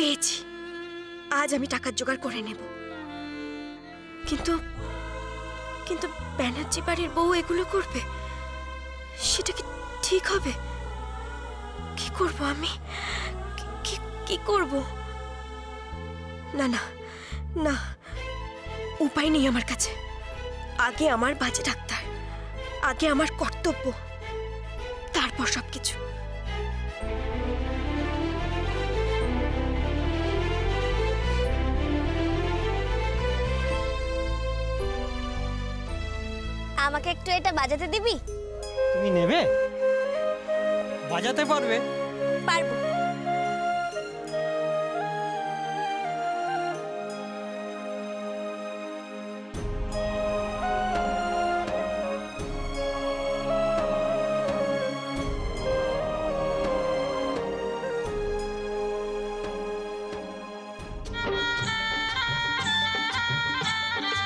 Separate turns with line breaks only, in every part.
পেয়েছি, আজ আমি টাকার জোগাড় করে নেব। কিন্তু কিন্তু ব্যানার্জি বাড়ির বউ এগুলো করবে, সেটা কি ঠিক হবে? কি করব আমি? কি করব? না না না, উপায় নেই আমার কাছে। আগে আমার বাজে ডাক্তার, আগে আমার কর্তব্য, তারপর সবকিছু।
আমাকে একটু এটা বাজাতে দিবি?
তুমি নেবে? বাজাতে পারবে?
পারবো।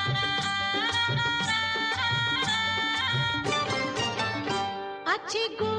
আছে গো